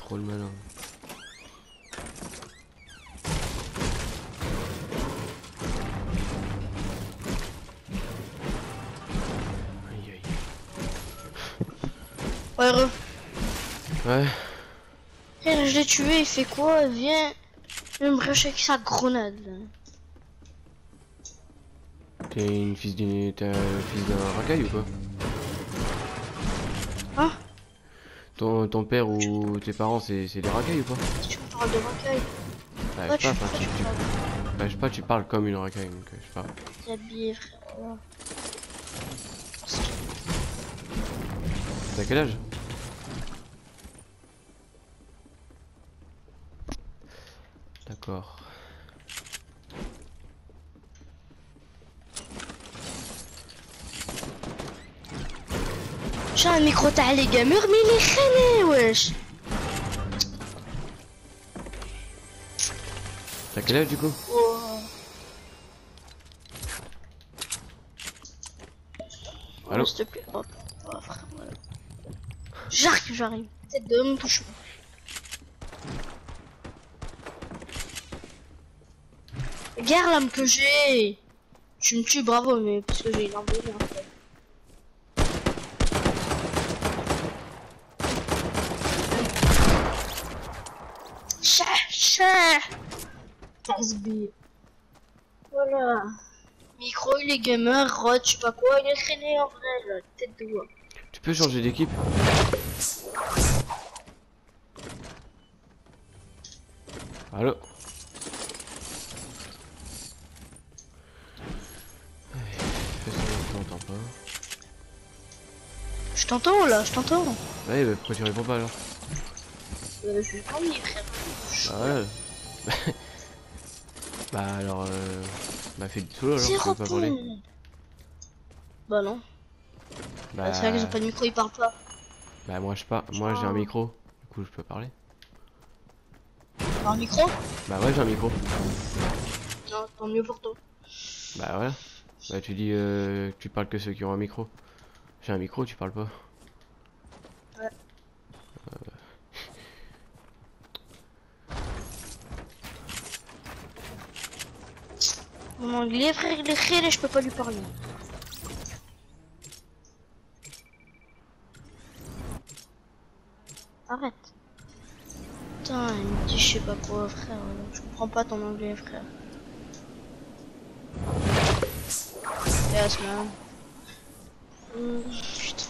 trop le malin. Aïe aïe. Ouais, Ouais. Et je l'ai tué, il fait quoi? Viens me brèche avec sa grenade. T'es un fils d'un racaille ou quoi? Hein? Ton père ou tes parents c'est des racailles ou pas? Tu me parles de racaille. Bah, Ouais, je sais pas, tu parles bah, je sais pas, tu parles comme une racaille donc je sais pas. t'es habillé, frère. Voilà. T'as quel âge? D'accord. J'ai un micro تاع les gamers mais il est خاني wesh. T'as quel âge du coup? Oh. Allô? S'il te plaît. Oh, frère, voilà. J'arrive. Tête de mon touche. Regarde l'âme que j'ai. Tu me tues, bravo, mais parce que j'ai une arme de guerre, en fait. Tasbi. Voilà. Micro, il est gamer, rod, je sais pas quoi, il est traîné en vrai, là, tête de bois. Tu peux changer d'équipe? Allô? Fais ça, je t'entends pas. Je t'entends là, je t'entends. Ouais, bah pourquoi tu réponds pas alors? Je suis pas mis, frère. Bah ouais. Bah alors bah fais du solo alors, tu veux pas parler? Bah non. Bah C'est vrai qu'ils ont pas de micro, ils parlent pas. bah moi je sais pas, moi j'ai un micro, du coup je peux parler. T'as un micro? Bah ouais j'ai un micro. Non, tant mieux pour toi. Bah voilà. Bah tu dis que tu parles que ceux qui ont un micro. J'ai un micro, tu parles pas. Ouais. Mon anglais, frère, il est khélé, je peux pas lui parler. Arrête. Putain, il me dit je sais pas quoi, frère. Je comprends pas ton anglais, frère. Yes, man. Putain.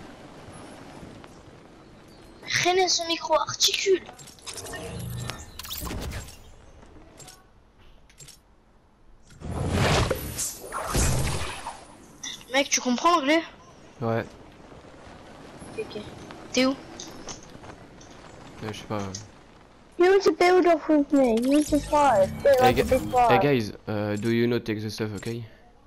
René, son micro articule. Mec, tu comprends l'anglais? Ouais. Ok. T'es où? Je sais pas. Use a build off with me. Use the fire. Hey, Like a big hey fire. guys, do you not take the stuff, okay?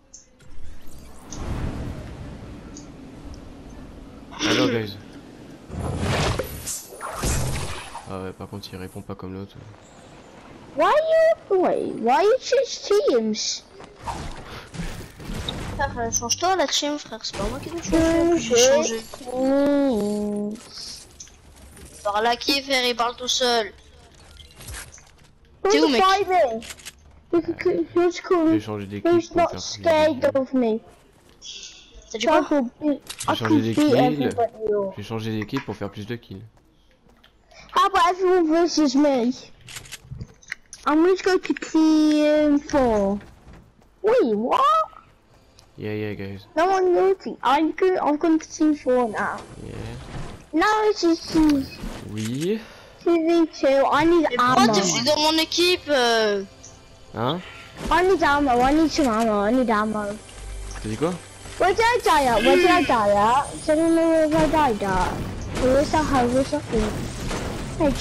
Hello guys. Ah ouais, par contre il répond pas comme l'autre. Why you choose teams? Frère, change-toi la team, frère. C'est pas moi qui dois changer. J'ai changé. Par là, qui frère, il parle tout seul. T'es où, mec? Who's cool? J'ai changé d'équipe Who's pour not faire scared of me? T'as dit quoi? J'ai changé d'équipe. J'ai changé d'équipe pour faire plus de kills. How about everyone versus me? I'm going to go to team 4. Wait, what? Yeah guys. No one looting. I'm going to team 4 now. Yeah. Now it's just team Oui. 2v2. I need Mais pourquoi ammo. t'es venu dans mon équipe Hein? I need ammo. I need some ammo. I need ammo. T'as dit quoi? Where did I die at? Where did I die at? Does anyone know where I died at? Where's that house? Where's that thing? Hey,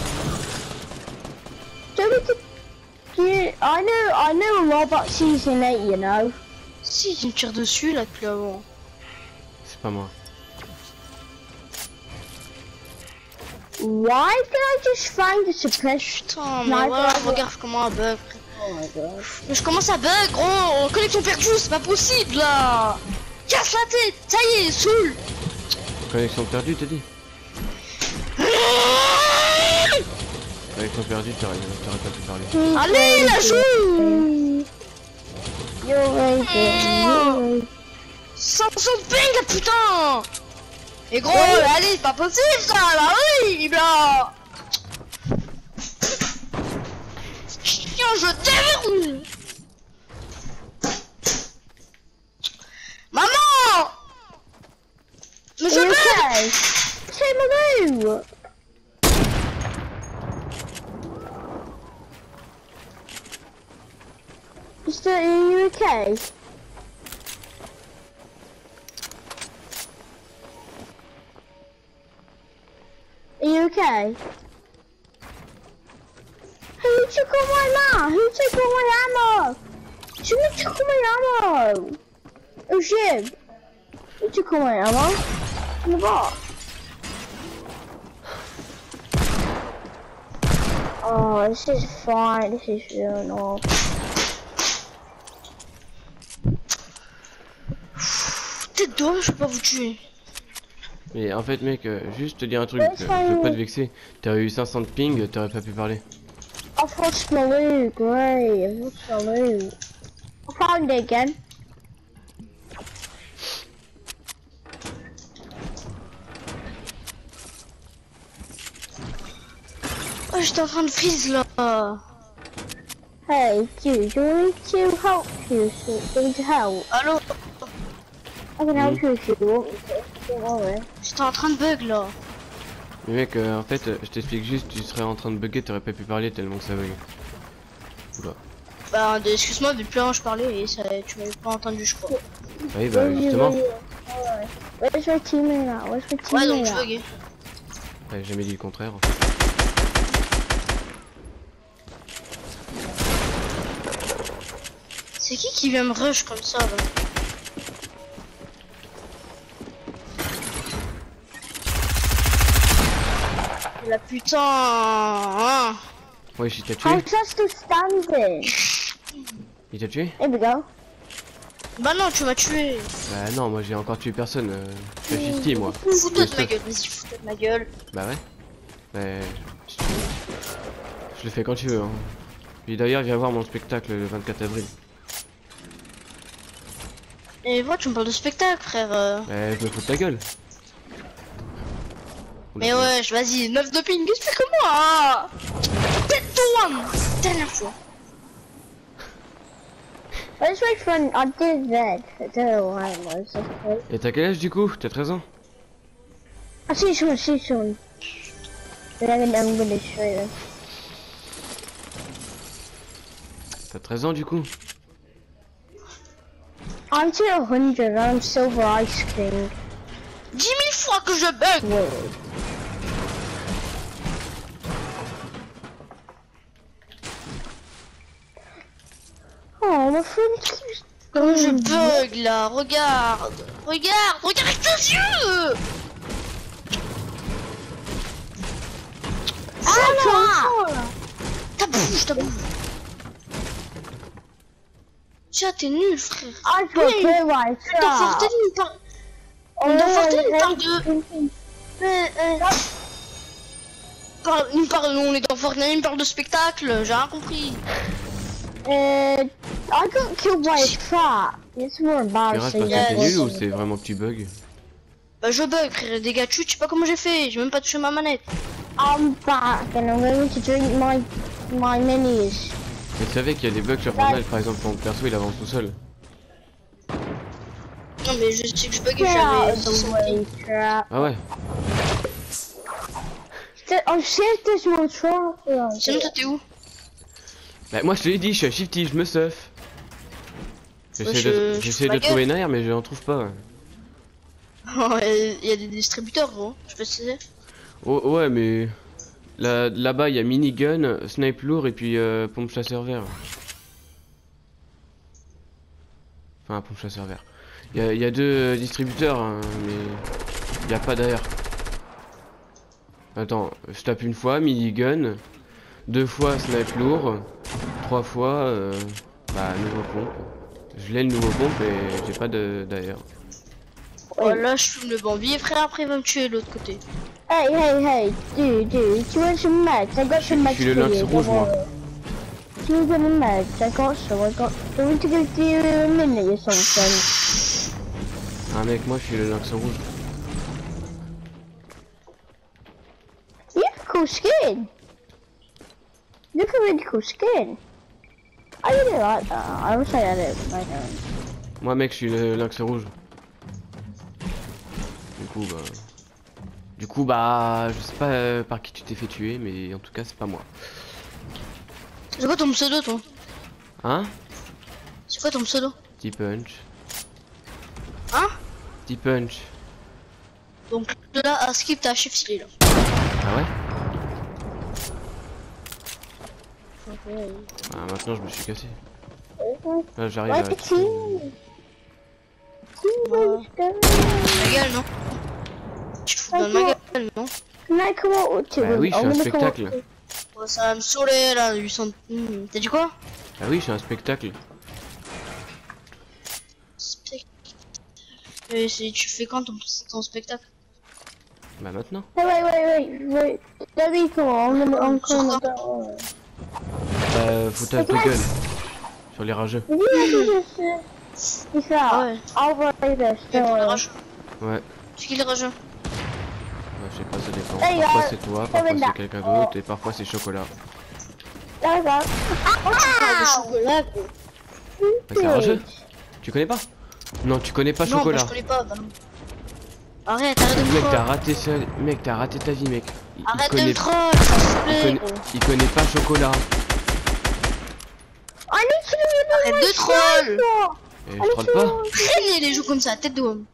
I know Robot Season 8, you know. Si, il me tire dessus là depuis avant. C'est pas moi. Why did I just find a suppressed? Putain, mais voilà, regarde comment un bug. Oh my god. Mais je commence à bug, gros. Connexion perdue, c'est pas possible là. Casse la tête, ça y est, saoule. Connexion perdue, t'as dit? Avec ton perdu, t'aurais pas pu parler. Allez, la joue. You're right. 500 de ping, la putain. Et gros, allez, c'est pas possible ça, là, oui, là. Chien, je t'aime. Maman. Mais je peux. Okay. Say Malou. Are you okay? Are you okay? Who took all my ammo? Who took all my ammo? Someone took all my ammo. Oh shit. Who took all my ammo? In the box. Oh, this is fine. This is really normal. T'es dommage, je peux pas vous tuer. Mais en fait, mec, juste te dire un truc, je veux pas te vexer. T'aurais eu 500 de ping, t'aurais pas pu parler. I've watched my loot, great. I've watched my loot. I found it again. Oh, j'étais en train de freeze là. Hey, dude, do you want me to help you? So, do you want to help? Allô? I can help you if you want me to. Don't worry. J'étais en train de bug là. Mais mec, en fait, je t'explique juste, tu serais en train de bugger, t'aurais pas pu parler tellement que ça bug. Oula. Bah, excuse-moi, depuis plus rien je parlais et ça, tu m'avais pas entendu, je crois. Oui, bah justement. Where's my teammate at? Where's my Ouais, donc teammate je at? buguais. J'ai jamais dit le contraire. C'est qui vient me rush comme ça là? La putain hein. Ouais, il t'a tué? I'm just still standing. Il t'a tué? Here we go. Bah non, tu m'as tué. Bah non, moi j'ai encore tué personne. Je suis 50 moi. Fous-toi de ma gueule, vas-y, fous-toi de ma gueule. Bah ouais. Je le fais quand tu veux. Hein. Puis d'ailleurs, viens voir mon spectacle le 24 avril. Et voilà, tu me parles de spectacle, frère. Bah, je me fous de ta gueule. Mais ouais, vas-y, 9 de ping, explique-moi. Pète-toi, dernière fois. Where's my friend? I did that. I don't know why it was. Okay. Et t'as quel âge du coup? T'as 13 ans? I see someone. Then I'm gonna show you. T'as 13 ans du coup? I'm to 100. I'm Silver Ice King. 10 000 fois que je bug. Wait. Oh, my friend keeps. Comme je bug là, regarde avec tes yeux. Ah, Ta bouche. Tiens, t'es nul, frère. I got Oui. killed by a Dans Fortnite, trap. il parle. Dans Fortnite, il parle de. On est dans Fortnite, il me parle de spectacle, j'ai rien compris. I got killed by a trap. It's more Tu restes embarrassing. parce que t'es nul ou c'est vraiment que tu bugs? Bah je bug, frère, des gars tu sais pas comment j'ai fait, j'ai même pas touché ma manette. I'm back and I'm going to drink my minis. Mais tu savais qu'il y a des bugs sur Fortnite, par exemple ton perso il avance tout seul. Non mais je sais que je bug et Get out j'avais of the 600 way, trap. Ah ouais? I've saved this more trap. Sinon toi t'es où? Bah moi je te l'ai dit, je suis à Shifty, je me stuff. je J'essaie fous de ma trouver une arrière mais je n'en trouve pas. Il y a des distributeurs gros, je peux essayer. Oh ouais mais là-bas il y a minigun, snipe lourd et puis pompe chasseur vert. Enfin pompe chasseur vert. Il y a deux distributeurs hein, mais il n'y a pas d'ailleurs. Attends, je tape une fois minigun, deux fois snipe lourd, trois fois bah nouveau pompe. Je l'ai le nouveau pompe et j'ai pas d'ailleurs. Voilà, je fume le Bambi et frère, après il va me tuer de l'autre côté. Hey, dude, tu veux some meds? I got some meds Je suis le for lynx you, rouge, don't moi. worry. Tu veux some meds? I got some, do you want to go to a minute or something? Ah mec, moi je suis le lynx rouge. You have cool skin. You have really cool skin. I really like that. I wish I had it with my own. Moi mec, je suis le lynx rouge. Du coup bah je sais pas par qui tu t'es fait tuer, mais en tout cas c'est pas moi. C'est quoi ton pseudo, toi? Hein? C'est quoi ton pseudo? T-Punch. Hein? T-Punch. Donc de là à skip, t'as shift là. Ah ouais? Ah maintenant je me suis cassé. Là j'arrive à... Ma gueule, non? Tu te fous dans ma gueule, non? Can I come out with you? Bah oui, je suis I'm un gonna come out spectacle. with- Oh, ça va me saouler là, 800. T'as dit quoi? Ah oui, je suis un spectacle. Et tu fais quand ton spectacle? Bah maintenant. Hey, wait. Let me go. I'm coming down. Foutage de gueule. Sur les rageux. Did you ever just this out? Ouais. I'll write this. Mais Don't pour les worry. rageux. Ouais. C'est qui les rageux? Ouais, je sais pas, ça dépend. Hey, Parfois gars, c'est toi, ça va parfois c'est là. quelqu'un d'autre, et parfois c'est chocolat. There we go. Le chocolat, gros. Bah, c'est rageux. Tu connais pas? Non, tu connais pas Non, moi chocolat. je connais pas, bah non. Arrête de me Mec, troll. t'as raté ça. Mec, t'as raté ta vie, mec. Arrête de me troll, s'il te plaît, gros. Il connaît pas chocolat. I need to know Arrête de troll. Et je troll pas. Traînez les joues comme ça, tête de homme.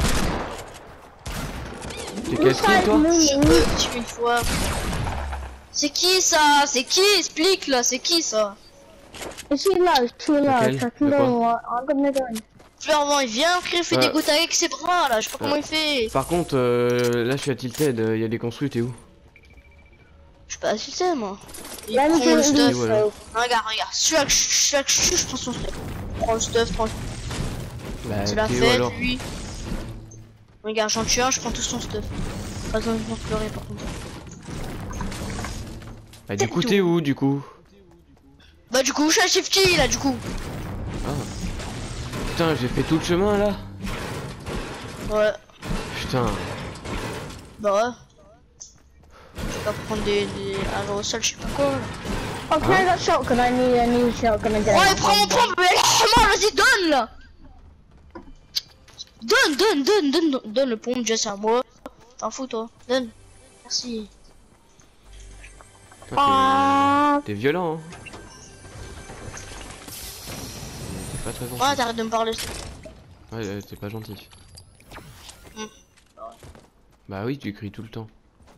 T'es casse-pied, toi? Tu une fois. C'est qui ça? C'est qui? Explique là, c'est qui ça? She loves. Lequel? I can De quoi? do what I'm gonna do. Clairement, il vient, frère, il fait des gouttes avec ses bras là, je sais pas comment il fait. Par contre, là je suis à Tilted, il y a des construits, t'es où? Je suis pas assisté moi. Il Let me prend le do stuff. this. voilà. Regarde, celui-là que je prends son stuff. Prends le stuff, prends le stuff. Bah, C'est la t'es où fête, alors? lui. Regarde, j'en tue un, je prends tout son stuff. Pas besoin de venir pleurer par contre. Bah, du coup, t'es où, du coup? Bah du coup, je suis à Shifty là, du coup. Ah. Putain, j'ai fait tout le chemin là? Ouais, Putain. bah ouais. Je vais pas prendre des aérosols, je sais pas quoi. Là. Oh, can I got shotgun? I need a shotgun again. Ouais, prends mon pompe, mais lâche-moi, vas-y, donne là. Donne le pompe, déjà c'est à moi. T'en fous toi, donne. Merci. Putain, Ah. t'es violent, hein? T'es pas très gentil. Ouais, t'arrêtes de me parler. Ouais, t'es pas gentil. Hmm. Bah oui, tu cries tout le temps.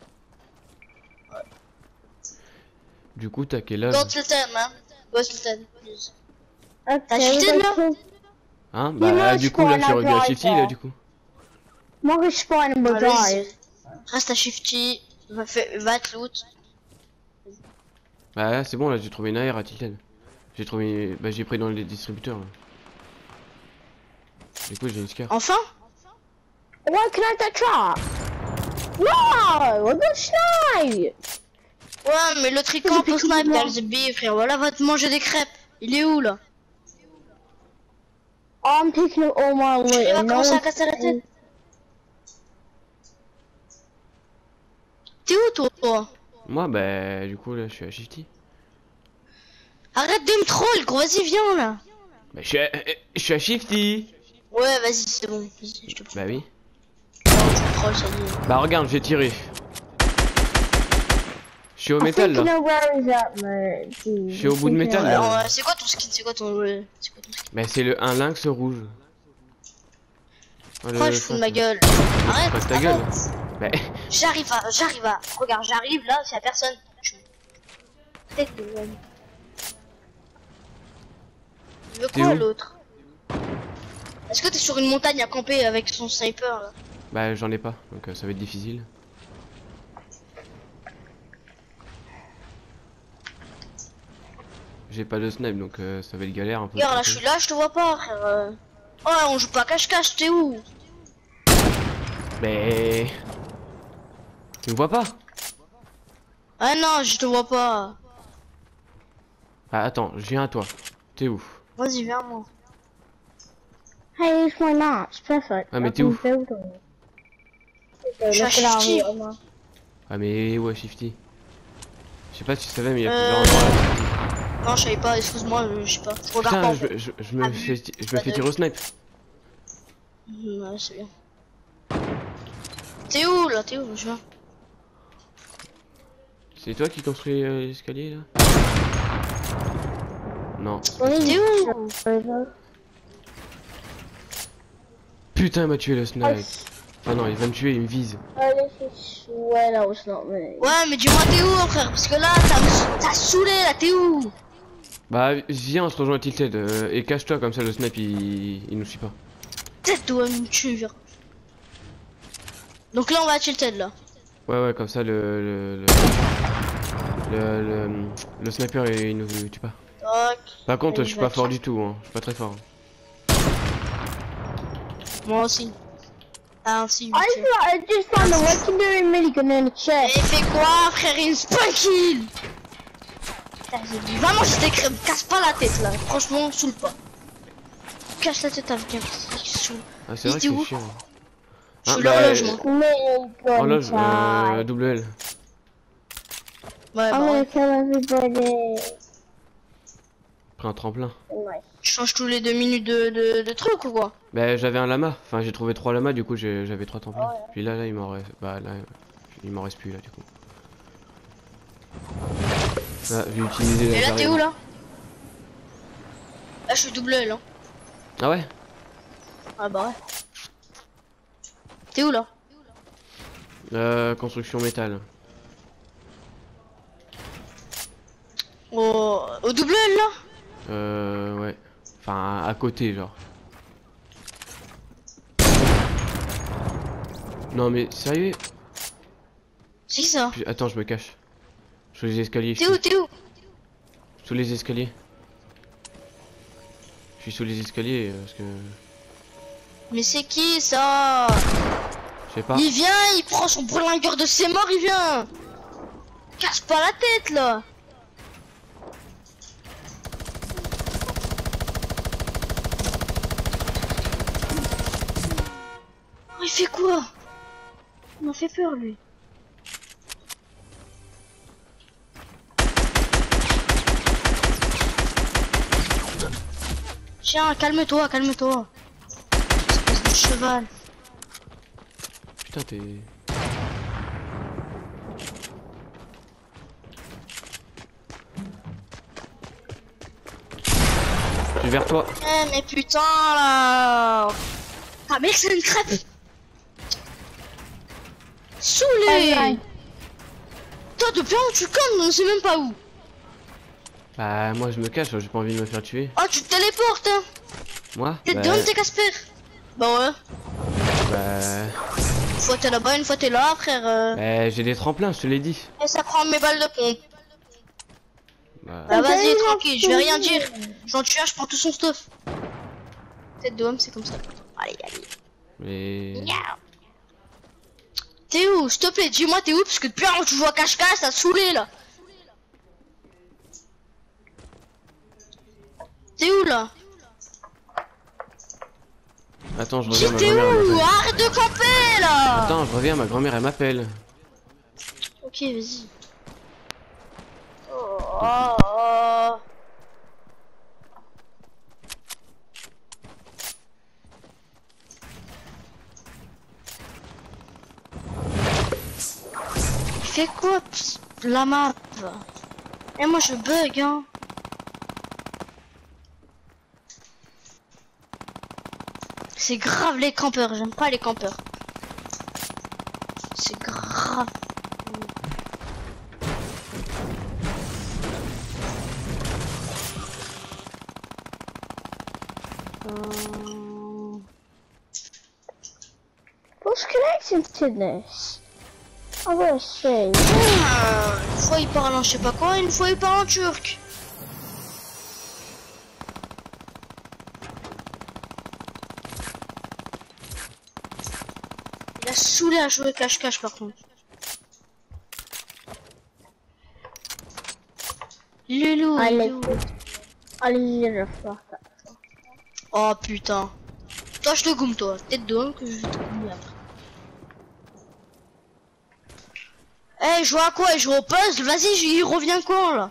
Du coup, t'as quel âge? Go Sultan, hein. Go Sultan, please. Okay, T'as cheaté, là? Hein? Mais moi, Bah, je du coup, là, prends je suis la revenu à drive, Shifty, là, du coup. Moi, je spawn in my Allez-y. drive. Reste à Shifty, va te loot. Bah, là, c'est bon, là, j'ai trouvé une AR à Tilted. J'ai trouvé. Bah, j'ai pris dans les distributeurs, là. Du coup, j'ai une scar. Enfin? Why can I get shot? No! I got sniped! Ouais, mais le tricot pour snipe, Galzbi, frère. Voilà, va te manger des crêpes. Il est où là? I'm picking up all my Il loot. va and commencer à one's- casser la tête. T'es où toi? Moi, bah, du coup, là, je suis à Shifty. Arrête de me troll, gros, vas-y, viens là. Bah, je suis à Shifty! Ouais, vas-y, c'est bon. Vas-y, je te prends. Bah, oui. Oh, tu me trolls, ça y est. Bah, regarde, j'ai tiré. Je suis au I métal, think I là. know where he's at, mate. Je suis au bout de métal, là. Alors, c'est quoi ton skin? C'est quoi ton skin? Bah, c'est un lynx rouge. Oh, Pourquoi je fous de ma gueule? Arrête, Passe ta gueule. arrête. Bah, J'arrive à, regarde, j'arrive là, c'est la personne. Tête de homme. Il veut T'es quoi où? l'autre? Est-ce que t'es sur une montagne à camper avec son sniper là? bah, j'en ai pas, donc ça va être difficile. J'ai pas de snipe, donc ça va être galère un peu. Regarde là, je suis là, je te vois pas, frère. Oh, on joue pas cache-cache, t'es où? Mais... Tu me vois pas? Ah non, je te vois pas. Ah attends, je viens à toi. T'es où? Vas-y, viens moi. Hey, it's my not. It's perfect. Ah mais I t'es can où? build on it. Je suis à Look at Shifty. our armor. Ah mais ouais, Shifty. Je sais pas si tu savais mais il y a plusieurs endroits là. Non, je savais pas, excuse-moi, je sais pas. Je regarde pas Putain, en fait. je me fais tirer au snipe. Ouais, c'est bien. T'es où là? T'es où? Je viens. C'est toi qui construis l'escalier là? Non. T'es où? Putain, il m'a tué le snipe. Ah non, il va me tuer, il me vise. I swear that was not me. Ouais, mais dis-moi t'es où, frère? Parce que là, t'as saoulé là, t'es où? Bah viens, on se rejoint à Tilted et cache-toi comme ça le snipe il nous suit pas. Tête doit me tuer, viens. Donc là, on va à Tilted là. Ouais comme ça le sniper il nous tue pas. Tac. Par contre, Allez, je suis va pas fort tiens. du tout, hein. Je suis pas très fort. Moi aussi. Ah, si. I just found a legendary minigun in a chest. Et fais quoi, frère? Une spun kill! Vraiment, je t'écris, me casse pas la tête là. Franchement, saoule pas. Casse la tête avec un petit qui saoule. Ah, c'est vrai que Il était c'est où? chiant. Je suis bah, l'horloge, moi. Minigun Horloge, time. double L. Ouais, I'm bah gonna ouais. kill everybody. Pris un tremplin. Nice. Tu changes tous les 2 minutes de truc ou quoi? Bah, j'avais un lama. Enfin, j'ai trouvé 3 lamas, du coup, j'avais 3 tremplins. Puis là, il m'en reste. Bah, là, il m'en reste plus, là, du coup. Là, j'ai utilisé la Et là, t'es carrière. où là? Là, je suis double L, hein. Ah ouais? Ah bah ouais. T'es où là? Construction métal. Au double L là? Ouais. Enfin, à côté, genre. Non, mais sérieux? C'est qui ça? Attends, je me cache. Sous les escaliers. T'es où? T'es où? Sous les escaliers. Je suis sous les escaliers parce que. Mais c'est qui ça? Je sais pas. Il vient, il prend son bourlingueur de ses morts, il vient. Casse pas la tête là. Oh, il fait quoi? Il m'a fait peur lui. Tiens, calme-toi, calme-toi. Espèce de cheval. Putain, t'es. Je suis vers toi. Eh mais putain là. Ah mec, c'est une crêpe. Saoulé. Toi depuis où tu connes, on sait même pas où. Bah, moi je me cache, j'ai pas envie de me faire tuer. Oh, tu te téléportes hein. Moi? T'es Dom, t'es Casper. Bah ouais. Bah. Une fois t'es là-bas, une fois t'es là, frère. Bah, j'ai des tremplins, je te l'ai dit. Et ça prend mes balles de pompe. Bah. Bah vas-y, tranquille, je vais rien dire. J'en tue un, je prends tout son stuff. Tête de homme, c'est comme ça. Allez, allez. Mais. T'es où? S'il te plaît, dis-moi t'es où? Parce que depuis avant tu joues à cache-cache, ça a saoulé là. T'es où là? Attends, je Dis reviens, ma t'es grand-mère elle où? m'appelle. Arrête de camper là. Attends, je reviens, ma grand-mère elle m'appelle. Ok, vas-y. Oh. Il fait quoi la map? Et moi je bug hein. C'est grave les campeurs, j'aime pas les campeurs. C'est grave. What's connected to this? I will see. Une fois il parle en je sais pas quoi, une fois il parle en turc. saoulé à jouer cache-cache par contre. Lulu, Allez, Lulu. allez, je vais faire ça. Oh putain. Toi je te goume toi. Tête de homme que je vais te goumer après. Eh, je joue à quoi? Je joue au puzzle? Vas-y, il revient quand là?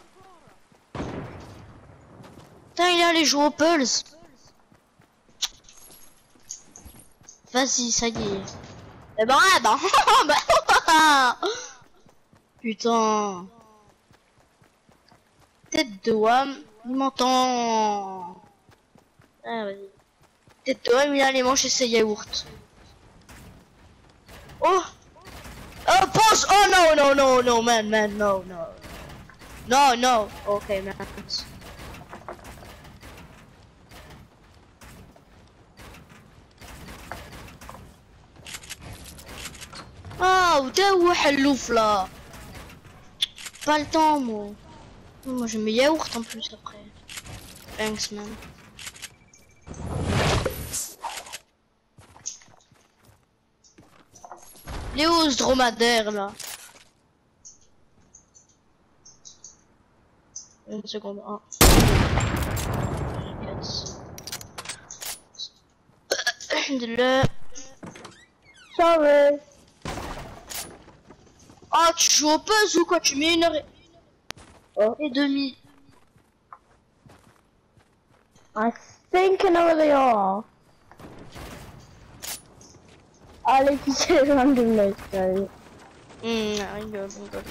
Putain, il est allé jouer au puzzle. Vas-y, ça y est. Eh ben, bah. Putain. Tête de Wam, il m'entend. Ah, vas-y. Tête de Wam, il a allé manger ses yaourts. Oh! Oh, pause! Oh no, no, no, no, man, no, no. No, no. Okay, man. Ah, وده هو حلوف là. Pas le temps, moi. Moi, je mets yaourt en plus après. Thanks, man. Les hausses dromadaires là. Une seconde. Ah. Yes. Alhamdulillah. Sorry. Ah, tu joues au puzzle ou quoi? Tu mets 1h30. I think I know where they are. Allez, tu sais, randomness, guys. I know.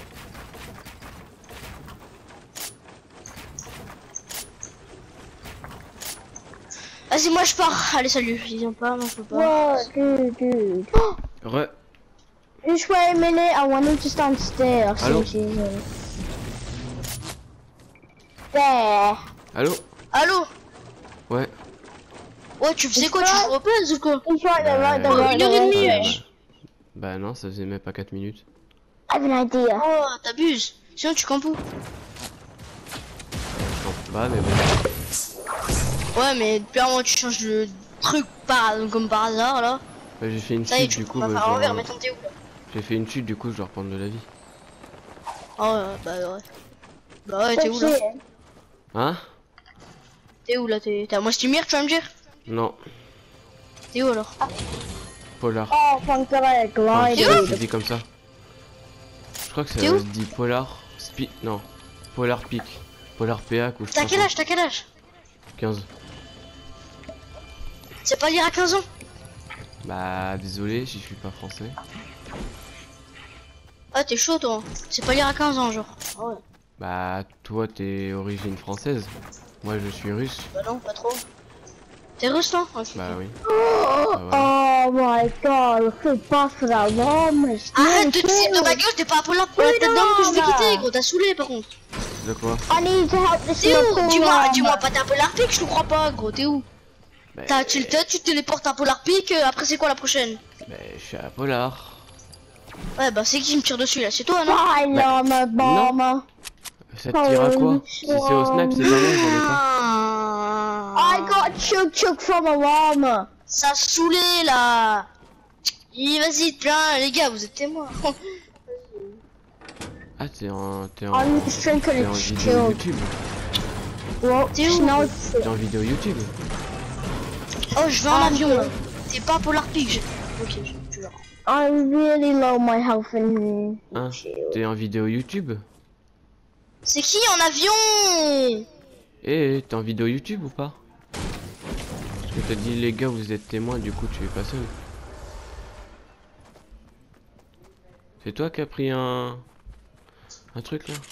Vas-y, moi je pars. Allez, salut. Ils viennent pas, moi je peux pas. What, dude? Re. Just wait a minute, I want him to stand still. I'll Hello? see you. There. Allô? Allô? Ouais. Ouais, tu faisais quoi? Tu joues au puzzle ou quoi? He's right there, right there, Oh, right une heure et there. demie, bah, wesh. bah non, ça faisait même pas 4 minutes. I have an idea. Oh, t'abuses. Sinon, tu campes où? Non, bah mais bon. Ouais, mais depuis un moment, tu changes de truc comme par hasard là. Bah, j'ai fait une Ça y est, chute tu du peux coup. pas Bah, faire je à dois- l'envers, mais t'es où là? J'ai fait une chute du coup, je dois reprendre de la vie. Oh, bah ouais. Bah ouais, t'es où là? Hein? T'es où là? T'es à Mostimir, tu vas me dire? Non. T'es où alors? Polar. Oh, thank God I Enfin, je sais pas si glided. c'est dit comme ça. Je crois que ça T'es où se dit Polar Speed. Non. Polar Peak. Polar PA ou je sais T'as pas quel quoi. âge? T'as quel âge? 15. C'est pas lire à 15 ans? Bah désolé si je suis pas français. Ah, t'es chaud toi. C'est pas lire à 15 ans, genre. Ah ouais. Bah toi t'es origine française. Moi je suis russe. Bah non, pas trop. T'es russe non? Ok. Bah oui. Bah, voilà. Oh my God, c'est pas for that long. Arrête de tirer de ma gueule, t'es pas un peu là pour la tête d'homme que je vais quitter, gros. T'as saoulé par contre. De quoi? I need to help this T'es où? little Dis-moi pas t'es un Polar Peak, je te crois pas, gros. T'es où? Bah, T'as tilted, tu te téléportes à Polar Peak, après c'est quoi la prochaine? bah je suis à Polar. Ouais, bah c'est qui me tire dessus là? C'est toi, non? Bye, Llama Bomber. Ça te tire à quoi? Si c'est au snipe c'est pas moi, j'en ai pas. I got chug from a llama. Ça a saoulé là. Vas-y, plein, les gars, vous êtes témoins. Ah t'es en I'm just drinking t'es en a vidéo chug. YouTube. Well, T'es où? no, T'es en vidéo YouTube. Oh, je vais en avion là. T'es pas Polar Peak. Ok, je vais. I'm really low my health and Hein? T'es en vidéo YouTube? C'est qui en avion? Eh, t'es en vidéo YouTube ou pas? Parce que t'as dit les gars vous êtes témoins, du coup tu es pas seul. C'est toi qui as pris un truc là?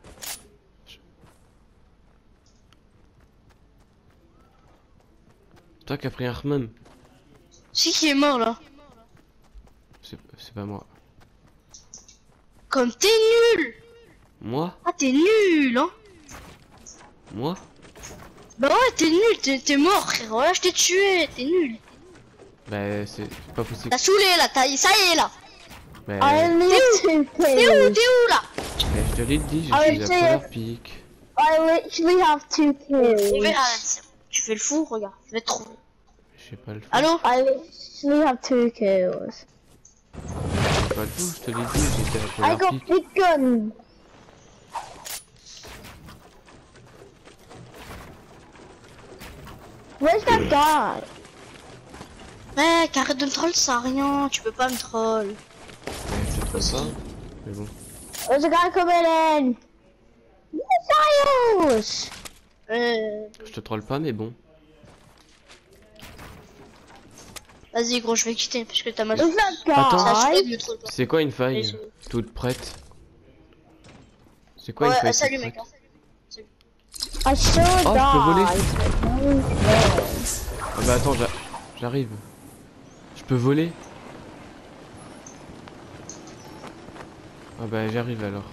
Toi qui as pris un Rmum? C'est qui est mort là? C'est pas moi. Comme t'es nul. Moi? Ah, t'es nul, hein? Moi? Bah ouais, t'es nul, t'es mort, frérot. Là, je t'ai tué, t'es nul. Bah c'est pas possible. T'as saoulé là, ça y est là. Bah, I only have 2 T'es où? kills. T'es où là? je te l'ai dit, je Ah, suis mais à c'est- Polar Peak. I literally have 2 On kills. verra. Tu fais le fou, regarde. Je vais te trouver. Je sais pas le faire. Allô? I literally have 2 kills. Pas le tout, je te l'ai dit, j'étais à I première got pique. big gun. Where's that guy? Mec, arrête de me troll, ça sert à rien, tu peux pas me troll. Ouais, je te trouve pas, mais bon. There's a guy coming in. Missiles. Je te troll pas, mais bon. Vas-y gros, je vais quitter parce que t'as mal. Where's that Attends. Ça se fait guy? de me troll pas. C'est quoi une faille Désolé. toute prête? C'est quoi une Ouais, faille salut toute mec. prête? I saw a Oh, je peux voler. guy. Ah bah attends, j'arrive. Je peux voler? Ah bah j'arrive alors.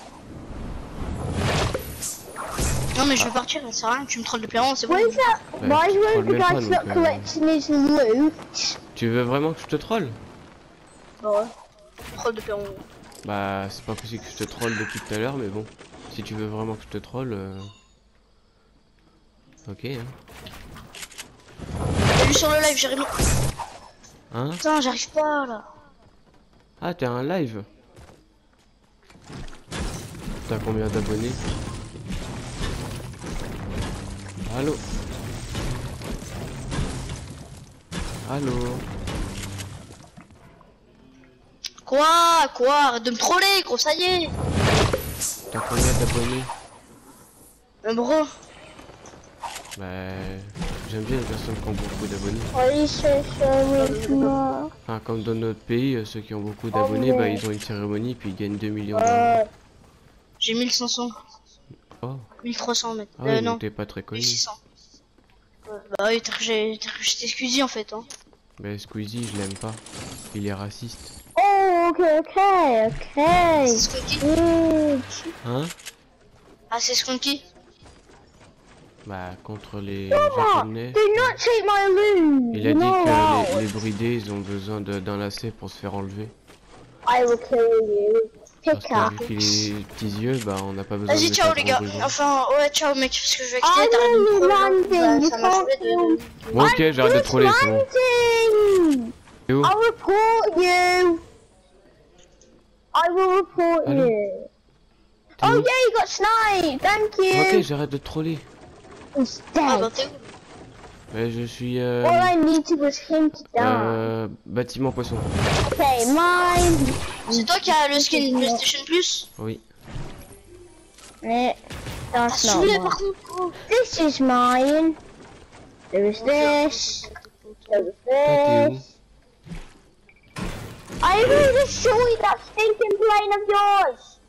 Non mais je vais partir, ça sert à rien, tu me trolles depuis avant, c'est bon. Where's that? Bah, Why je is troll the même pas, guy not donc, collecting his loot? Tu veux vraiment que je te troll? Bah ouais. Troll depuis avant. Bah c'est pas possible que je te troll depuis tout à l'heure, mais bon. Si tu veux vraiment que je te troll, ok hein. J'ai vu sur le live, Jérémy. Hein? Putain, j'arrive pas là. Ah t'es un live? T'as combien d'abonnés? Allô? Allô? Quoi? Arrête de me troller, gros, ça y est. T'as combien d'abonnés? Bro. Bah j'aime bien les personnes qui ont beaucoup d'abonnés. Are you so sorry? Enfin comme dans notre pays, ceux qui ont beaucoup d'abonnés, bah ils ont une cérémonie puis ils gagnent 2 millions Uh, d'euros. J'ai 1500. Oh, 1300 mètres. ah oui, non. donc t'es pas très connu. 1600. Bah oui, j'étais Squeezie en fait. Hein. Bah Squeezie je l'aime pas. Il est raciste. Oh, okay. C'est Skunky. Good. Hein? Ah, c'est Skunky. Bah contre les Mama, japonais. do not take my loot. Il a dit No, que les bridés ils ont besoin d'un lacet pour se faire enlever. I will kill you. Parce Pick up. que vu qu'il est petits yeux, bah on n'a pas besoin de Vas-y, mettre ciao un les gros gars. ruban. Enfin, ouais, ciao mec, parce que je vais I'm quitter. T'arrêtes de me only troller. landing. You Ça m'a can't saoulé kill de. Bon ok, j'arrête de troller, c'est bon. Landing. C'est où? I'll report you. I will report Allô? you. T'es Oh où? yeah, you got sniped. Thank Ok, you. j'arrête de troller. He's Ah dead. bah t'es où? Mais je suis All I needed was him to die. bâtiment poisson. Okay, mine. C'est toi qui as le skin PlayStation Plus? Oui. Eh, T'as that's not saoulé mine. par contre, gros. This is mine. There is this. There is Toi t'es où? this. I will destroy that stinking plane of yours.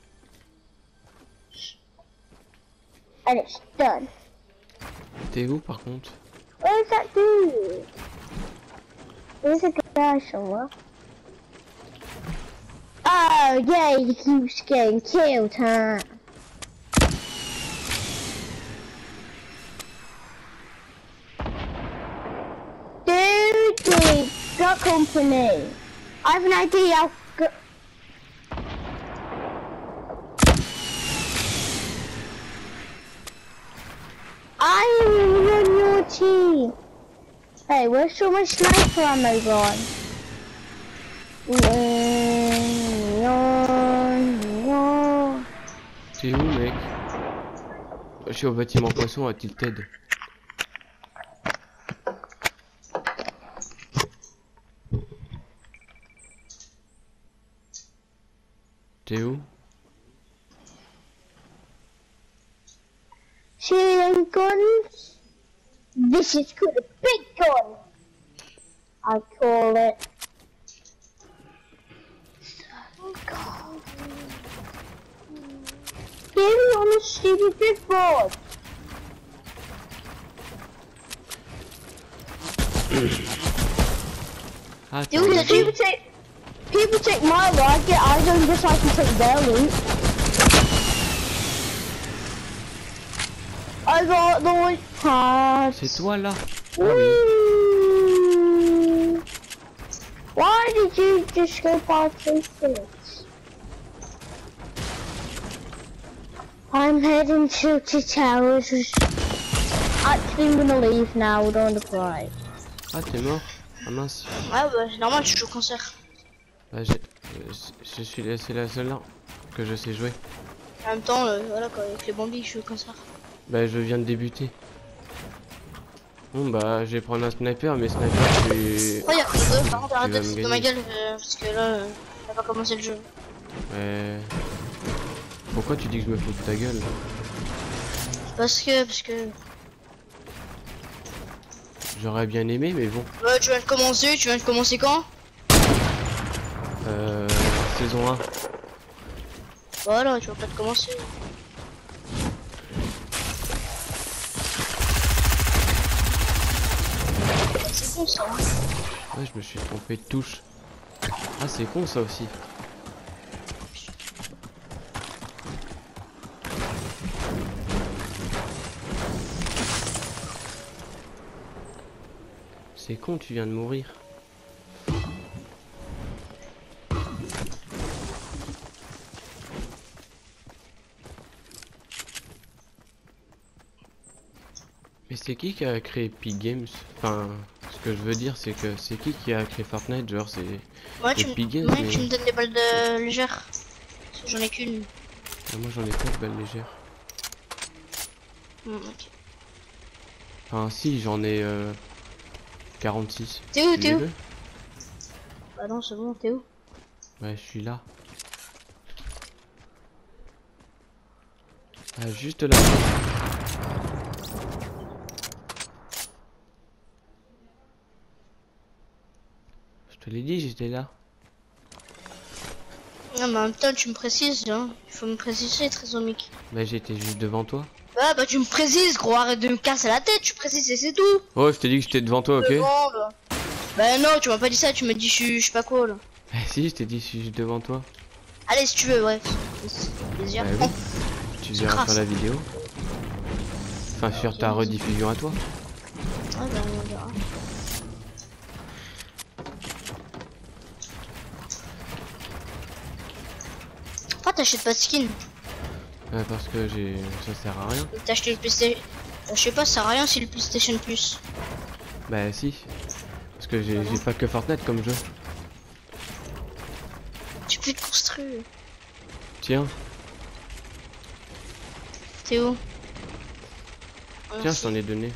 And it's done. T'es où par contre? Where's that dude? There's a guy somewhere. Oh yeah, he keeps getting killed, huh? Dude, got company. I have an idea. I'll go. I will run your team. Hey, where's all my sniper ammo gone? T'es où mec? Je suis au bâtiment poisson à Tilted. T'es où? Shooting guns. This is called a big gun. I call it. Get me on the stupid big board. Ah t'es T'es où, en t'as avion? dit? People take my loot. I get items just so I can take their loot. I got the white pads. C'est toi là? Ah oui. Whee! Why did you just go past those things? I'm heading to towers. Actually, I'm gonna leave now. We don't want to cry. Ah t'es mort? Ah mince. Ouais, bah c'est normal, je suis au concert. Bah, je suis c'est la seule là que je sais jouer. En même temps, voilà quoi, avec les bambis, je joue comme ça. Bah, je viens de débuter. Bon, bah, je vais prendre un sniper, mais sniper, tu... Oh, y'a que deux, par contre, arrête vas de me foutre de ma gagner. gueule, parce que là, on va pas commencer le jeu. Ouais. Pourquoi tu dis que je me fous de ta gueule? Parce que... J'aurais bien aimé, mais bon. tu viens de commencer quand? Saison 1. Voilà, tu vas pas te commencer. C'est con ça, hein. Ouais, je me suis trompé de touche. Ah, c'est con ça aussi. C'est con, tu viens de mourir. Mais c'est qui a créé Epic Games? Enfin, ce que je veux dire, c'est que c'est qui a créé Fortnite? Genre, c'est Epic Games, Ouais, mais... tu me donnes des balles de légères. Parce que j'en ai qu'une. Ah, moi j'en ai pas de balles légères. Ok. Enfin, si, j'en ai 46. T'es où, Tu t'es les où? veux? Bah non, c'est bon, t'es où? Ouais, je suis là. Ah, juste là. Je te l'ai dit, j'étais là. Non, mais en même temps, tu me précises, hein. Il faut me préciser, Trésomique. Bah, j'étais juste devant toi. Bah, tu me précises, gros, arrête de me casser la tête, tu précises et c'est tout. Oh, je t'ai dit que j'étais devant toi, ok? Devant, là. Bah non, tu m'as pas dit ça, tu m'as dit je suis pas cool. Eh si, je t'ai dit, je suis juste devant toi. Allez, si tu veux, ouais. Plaisir. Ouais, oui. Tu verras crasse. sur la vidéo. Enfin, sur ta rediffusion à toi. Ouais, bah, on verra. Pourquoi t'achètes pas de skin? Ouais, parce que ça sert à rien. T'as acheté le PlayStation. Je sais pas, ça sert à rien si le PlayStation Plus. Bah, si. Parce que j'ai pas que Fortnite comme jeu. Tu peux te construire. Tiens, T'es où? tiens, je t'en ai donné.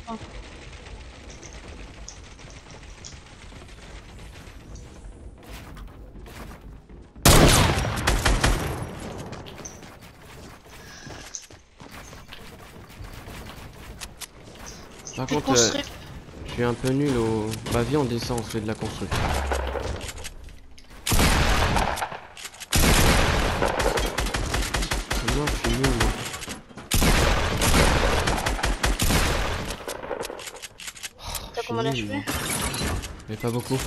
Par Tu peux te contre, construire. je suis un peu nul au... Bah viens, on descend, on fait de la construction. Moi, je suis nul, moi. T'as Je combien suis nul, d'HP? moi. Mais pas beaucoup.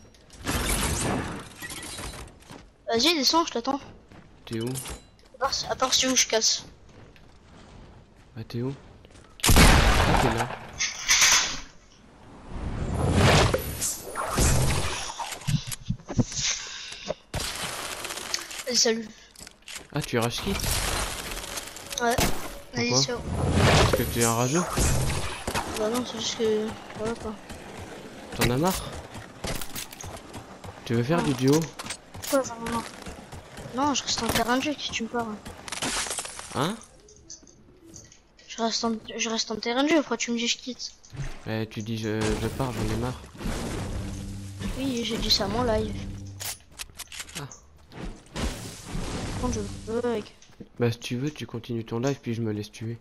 Vas-y, descends, je t'attends. T'es où? À part si où je casse. Ah, t'es où? Ah, t'es là. Vas-y, salut. Ah, tu es rage quit? Ouais. Vas-y, Pourquoi? ciao. Parce que tu es un rageux? Bah non, c'est juste que... Voilà quoi. T'en as marre? Tu veux faire du duo? Pourquoi j'en ai marre? Non, je reste en terrain de jeu, si tu me parles. Hein? Je reste en terrain de jeu, pourquoi tu me dis je quitte? Eh, tu dis je pars, j'en ai marre. Oui, j'ai dit ça à mon live. Ah. Par contre, je veux avec. Bah si tu veux, tu continues ton live puis je me laisse tuer.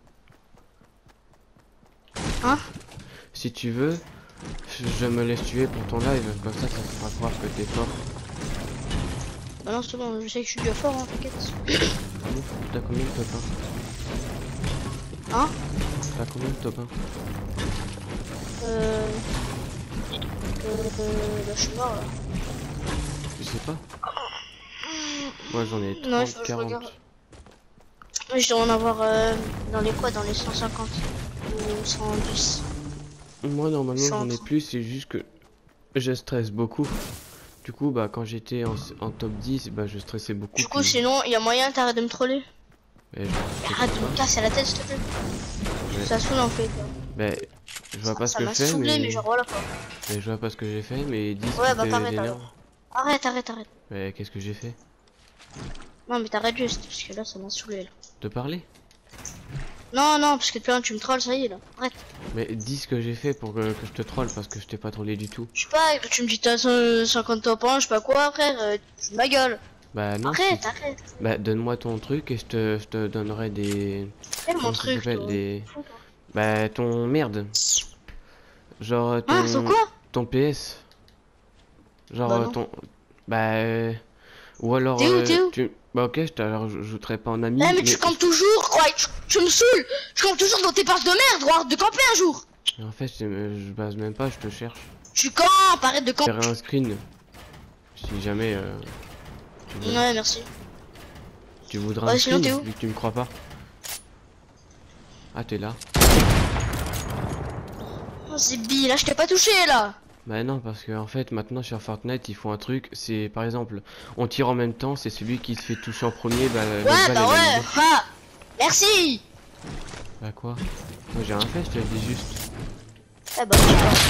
Hein? Si tu veux, je me laisse tuer pour ton live, comme ça te fera croire que t'es fort. Bah non, c'est bon, je sais que je suis déjà fort, hein, t'inquiète. Ah bon? T'as combien de top 1? Hein? T'as combien de top 1? Là, je suis mort là. Je sais pas. Moi j'en ai 30, Non, il faut que je 40. regarde. Je dois en avoir dans les quoi? Dans les 150 ou 110. Moi normalement j'en ai Centre. plus, c'est juste que je stresse beaucoup. Du coup bah quand j'étais en top 10, bah je stressais beaucoup. Du coup, puis- sinon, il y a moyen, t'arrêtes de me troller. Mais je Arrête de me casser la tête, s'il te plaît. Ouais. Ça saoule en fait. Quoi. Mais je vois pas ce Ça que m'a je fais, saoulé, mais mais... genre voilà quoi. mais je vois pas ce que j'ai fait, mais 10 Ouais, qui bah t'arrêtes t'énerve. alors. Arrête, arrête, arrête. Mais qu'est-ce que j'ai fait? Non, mais t'arrêtes juste, parce que là, ça m'a saoulé, là. Te parler? Non, non, parce que là, tu me trolles, ça y est, là. Arrête. Mais dis ce que j'ai fait pour que je te troll parce que je t'ai pas trollé du tout. Je sais pas, que tu me dis t'as 50 top 1, je sais pas quoi, frère. Tu ma gueule. Bah non. Arrête, arrête. Bah donne-moi ton truc et je te donnerai des... Fais mon comment ça truc, s'appelle, toi. des... Fous, toi. Bah ton merde. Genre ton... Ah, c'est quoi? ton PS. Genre Bah, non. ton... Bah... Ou alors... T'es où tu... Bah ok, alors je jouerai pas en ami. Eh, mais tu campes toujours, quoi. Tu me saoules. Tu campes toujours dans tes passes de merde, droit de camper un jour. Mais en fait, je base même pas, je te cherche. Tu campes, arrête de Je camper. ferai un screen. Si jamais... tu veux. Ouais, merci. Tu voudras Ouais, un sinon, screen t'es où? vu que tu me crois pas. Ah t'es là. Oh, c'est bi, là, je t'ai pas touché, là. Bah non parce que en fait maintenant sur Fortnite ils font un truc, c'est par exemple on tire en même temps, c'est celui qui se fait toucher en premier, bah l'autre Ouais, balle, bah elle ouais. est Ah, merci. Bah quoi? Moi j'ai rien fait, je te le dis juste. Eh bah,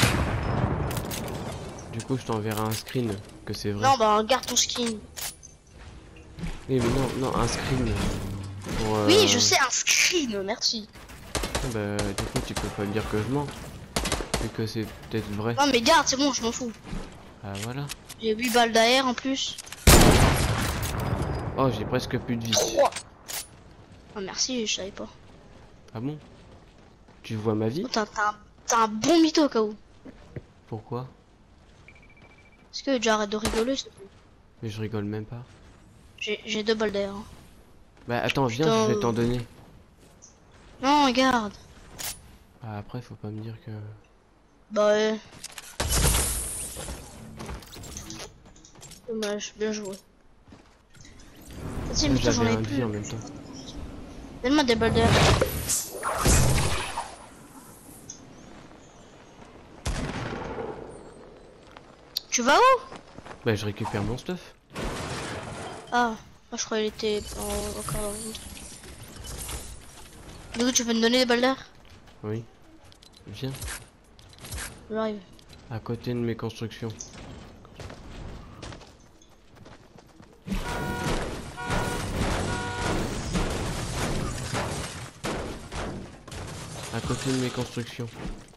Du coup je t'enverrai un screen que c'est vrai. non, bah, garde ton skin. Oui mais non, un screen. Pour, Oui, je sais, un screen, merci. Bah du coup tu peux pas me dire que je mens. Vu que c'est peut-être vrai. Non, mais garde, c'est bon, je m'en fous. Ah voilà. J'ai 8 balles d'air en plus. Oh j'ai presque plus de vie. 3. Oh, merci, je savais pas. Ah bon? Tu vois ma vie? Oh, t'as un bon mytho au cas où. Pourquoi? Est-ce que déjà arrête de rigoler, s'il te plaît? Mais je rigole même pas. J'ai 2 balles d'air. Hein. Bah attends viens, Putain. je vais t'en donner. Non, regarde. Ah, après faut pas me dire que... Bah ouais. Dommage, bien joué. Vas-y, mais toi, j'en J'avais ai un plus. vie en même temps. Donne-moi des balles d'air. Tu vas où? Bah je récupère mon stuff. Ah, moi je croyais qu'il était encore dans le truc. Du coup, tu peux me donner des balles d'air? Oui. Viens. J'arrive. À côté de mes constructions. À côté de mes constructions.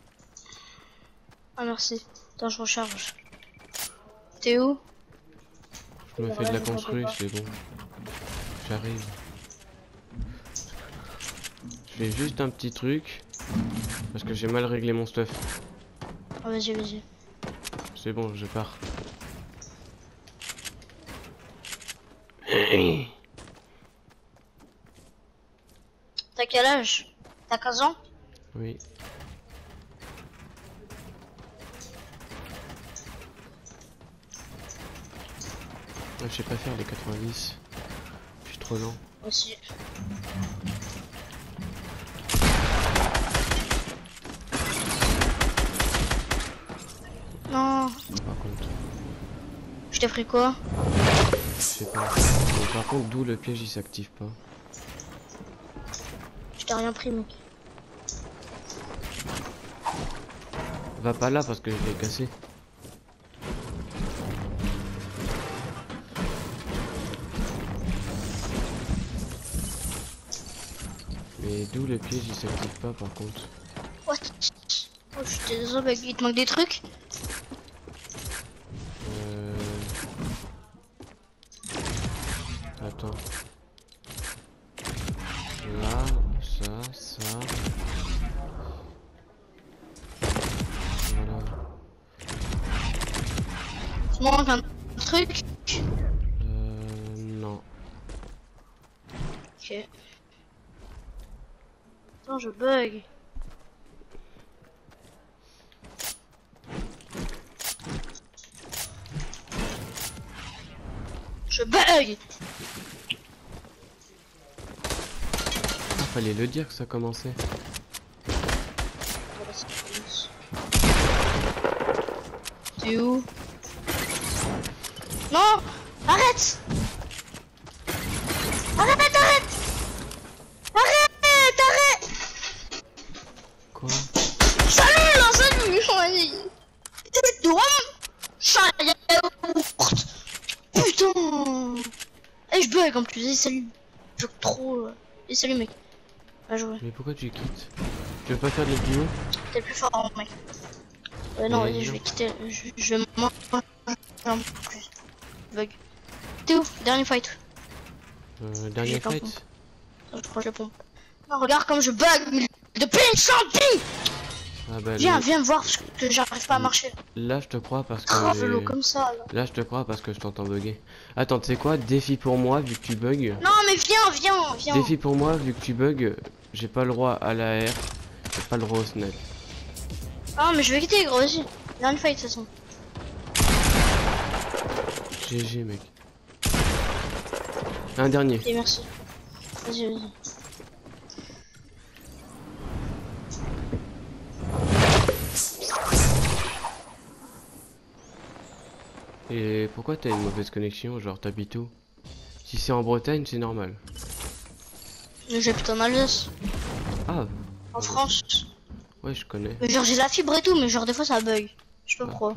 Ah, merci. Attends, je recharge. T'es où? Je me fais de la construire, c'est bon. J'arrive. Je fais juste un petit truc. Parce que j'ai mal réglé mon stuff. Ah, vas-y, vas-y. C'est bon, je pars. T'as quel âge? T'as 15 ans? Oui. Je sais pas faire les 90. Je suis trop lent. Aussi. Non. Par contre, Je t'ai pris quoi? je sais pas. Mais par contre, d'où le piège il s'active pas. Je t'ai rien pris, mec. Va pas là parce que je l'ai cassé. Mais d'où le piège il s'active pas par contre. What? Oh, je suis désolé, mec. Il te manque des trucs? Attends. Là, ça. Voilà. Il manque un truc? Non. Ok. Attends, je bug. Je bug! Ah, fallait le dire que ça commençait. Voilà, ça commence. T'es où? Non! Arrête! Arrête! Arrête! Quoi? Salut là, salut! C'est toi! Ça y est, bug en plus. Et salut. Je trop. Et salut mec. Bien joué. Mais pourquoi tu quittes? Tu veux pas faire de la duo? T'es le plus fort mec. Non, Mais vas-y, je non. vais quitter. Je vais manger un peu plus. Bug. T'es où? Dernier fight. Dernier J'ai pas fight? Je crois que je pompe. Non, regarde comme je bug de plein champi. Ah bah Viens me voir parce que j'arrive pas à marcher. là je te crois parce que Grave l'eau comme ça là. là je te crois parce que je t'entends bugger. Attends, tu sais quoi? Défi pour moi vu que tu bugs. Non mais viens. Défi pour moi vu que tu bugs. J'ai pas le droit à la R. J'ai pas le droit au snap. Ah mais je vais quitter gros, vas-y. Dernier fight de toute façon. GG mec. Un dernier. Ok merci. Vas-y. Et pourquoi t'as une mauvaise connexion? Genre t'habites où? Si c'est en Bretagne c'est normal. J'habite en Alsace. Ah En France. ouais je connais. Mais genre j'ai la fibre et tout mais genre des fois ça bug. Je sais pas pourquoi.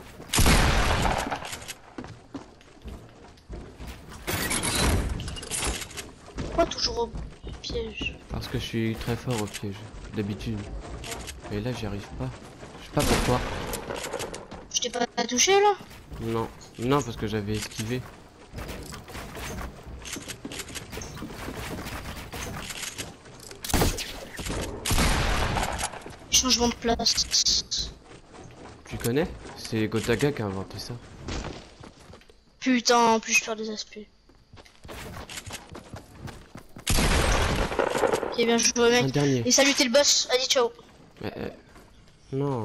Pourquoi toujours au piège? Parce que je suis très fort au piège, d'habitude. Et là j'y arrive pas. Je sais pas pourquoi. Je t'ai pas touché là? Non. Non parce que j'avais esquivé. Changement de place. Tu connais? C'est Gotaga qui a inventé ça. Putain, en plus je perds des aspects. Ok, bien joué Un mec. dernier. Et salut, t'es le boss. Allez, ciao. Non.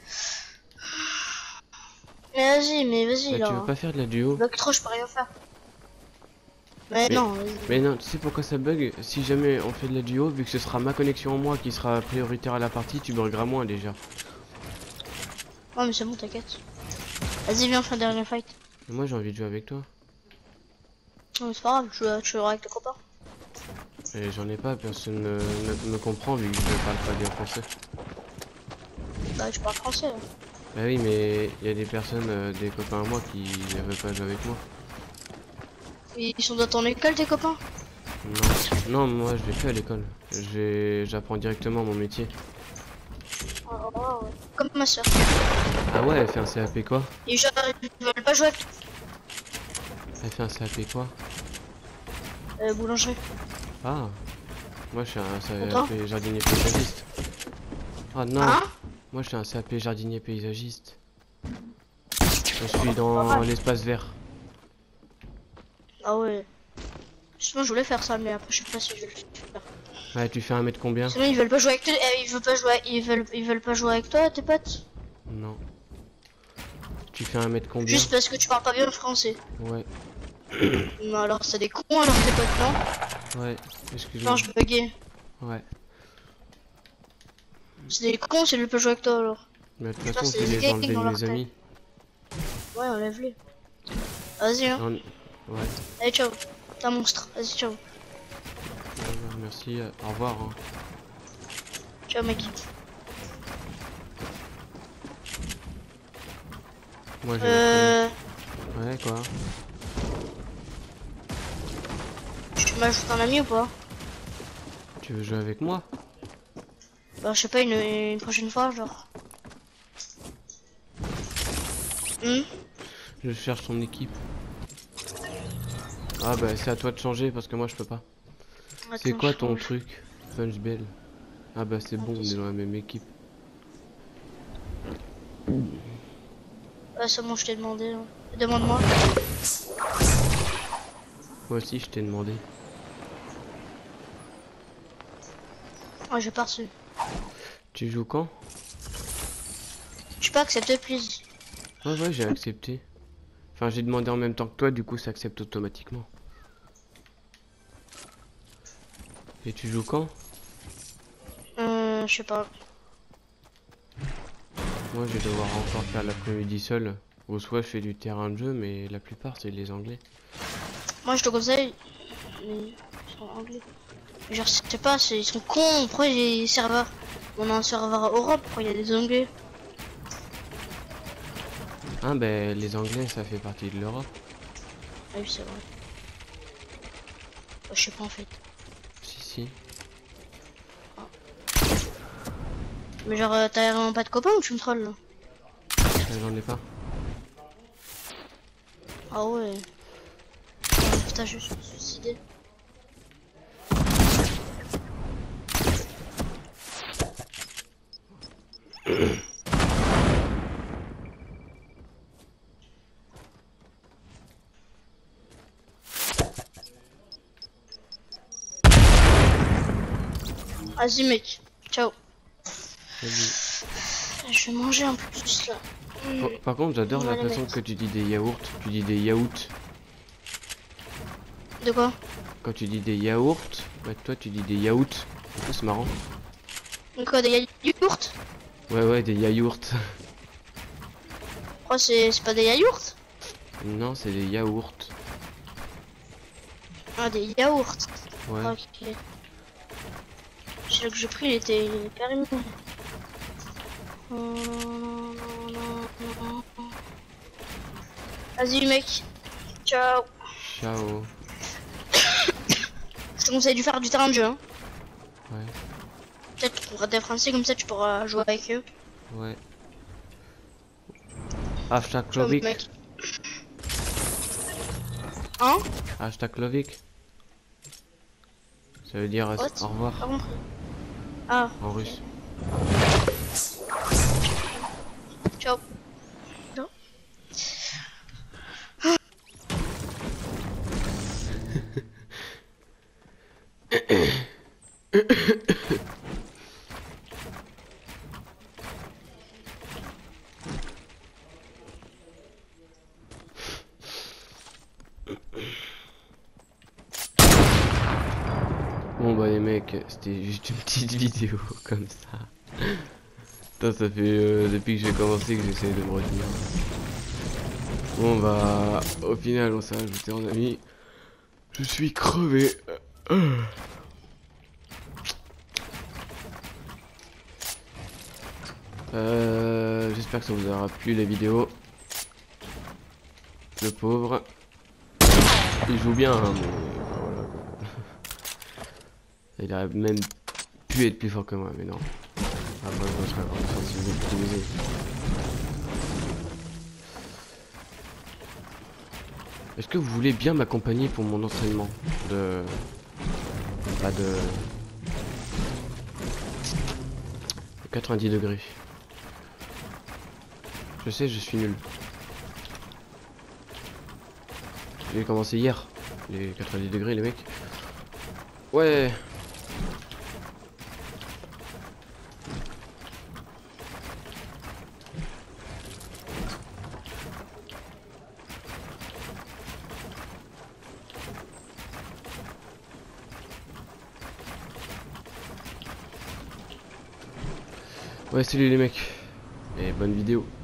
Mais vas-y Bah, là. tu veux pas faire de la duo? Bug trop, je peux rien faire. Mais Mais- non, vas-y. Mais non, tu sais pourquoi ça bug? Si jamais on fait de la duo, vu que ce sera ma connexion en moi qui sera prioritaire à la partie, tu buggeras moins déjà. Ouais, mais c'est bon, t'inquiète. Vas-y, viens, on fait un dernier fight. Et moi j'ai envie de jouer avec toi. Non, mais c'est pas grave, tu joueras avec tes copains. Et j'en ai pas, personne ne me comprend vu que je parle pas bien français. Bah, tu parles français. Là. Bah oui, mais il y a des personnes, des copains à moi qui ne veulent pas jouer avec moi. Ils sont dans ton école, tes copains? Non, moi je vais plus à l'école. J'apprends directement mon métier. Oh, comme ma soeur. Ah ouais, elle fait un CAP quoi? Et genre, ils veulent pas jouer avec toi. Elle fait un CAP quoi? Boulangerie. Ah, moi je suis un Content CAP jardinier paysagiste. Ah non, Hein? moi je suis un CAP jardinier paysagiste. Je suis dans l'espace vert. Ah ouais. Sinon, je voulais faire ça, mais après, je sais pas si je vais le faire. Ouais, tu fais 1 mètre combien? Sinon, ils veulent pas jouer avec toi. Ils veulent pas jouer avec toi, tes potes. Non. Tu fais 1 mètre combien? Juste parce que tu parles pas bien le français. Ouais, Non, alors c'est des cons, alors tes potes, non? ouais, excuse-moi. Non, je buguais. Ouais, C'est des cons, s'ils veulent pas jouer avec toi, alors. mais de toute Je sais façon, pas, c'est c'est les des enlever gangs dans de leur mes tête. amis. Ouais, enlève-les. Vas-y, hein. Ouais, Allez, ciao. T'es un monstre. Vas-y, ciao. merci, au revoir. Hein. Ciao, mec. Moi j'ai Ouais, quoi? Tu m'ajoutes un ami ou pas? Tu veux jouer avec moi? Bah, je sais pas, une prochaine fois, genre. Je cherche ton équipe. Ah bah c'est à toi de changer parce que moi je peux pas. C'est Attends, quoi je ton change. truc? Punch Bell. Ah bah c'est bon, on est dans la même équipe. Ah, c'est bon, je t'ai demandé. Hein. Demande-moi. Moi aussi je t'ai demandé. Ah, j'ai pas reçu. Tu joues quand? Je peux accepter, please. Ouais j'ai accepté. Enfin j'ai demandé en même temps que toi, du coup ça accepte automatiquement. Et tu joues quand? Je sais pas. Moi je vais devoir encore faire l'après-midi seul. Ou soit je fais du terrain de jeu, mais la plupart c'est les anglais. Moi, je te conseille. Mais ils sont anglais. Genre, je sais pas, ils sont cons. Pourquoi il y a des serveurs? On a un serveur Europe, pourquoi il y a des anglais? Ah ben les anglais ça fait partie de l'Europe. Ah oui, c'est vrai. Je sais pas en fait. Si, si. Mais genre, t'as vraiment pas de copain ou tu me trolles là? J'en ai pas. Ah ouais. Putain, je suis suicidé. Vas-y mec, ciao. Salut. Je vais manger un peu plus là. Par contre, j'adore la Voilà, façon mec. que tu dis des yaourts. Tu dis des yaourts. De quoi? Quand tu dis des yaourts, bah toi tu dis des yaourts. C'est marrant. De quoi, des yaourts? Ouais, des yaourts. Oh, c'est pas des yaourts? Non, c'est des yaourts. Ah, des yaourts. Ouais. Ok. Celui que j'ai pris, il était carrément. Vas-y mec. Ciao. Ciao. Je te conseille de faire du terrain de jeu. Hein. Ouais. Peut-être pour des français comme ça tu pourras jouer avec eux. Ouais. Hashtag Ciao Lovik. mec. Hein? Hashtag Lovik. Ça veut dire What? au revoir Pas compris. Ah. en ok. russe. Ciao. Non. Bon bah les mecs, c'était juste une petite vidéo comme ça. Putain, ça fait depuis que j'ai commencé que j'essaie de me retenir. Bon bah au final on s'est rajouté en ami. Je suis crevé. J'espère que ça vous aura plu la vidéo. Le pauvre. Il joue bien hein, mais voilà. Il aurait même pu être plus fort que moi mais non. Après je serais encore si vous l'utilisez. Est-ce que vous voulez bien m'accompagner pour mon entraînement de... Pas de... 90 degrés. Je sais, je suis nul. J'ai commencé hier. Les 90 degrés, les mecs. Ouais. Ouais, salut les mecs. Et bonne vidéo.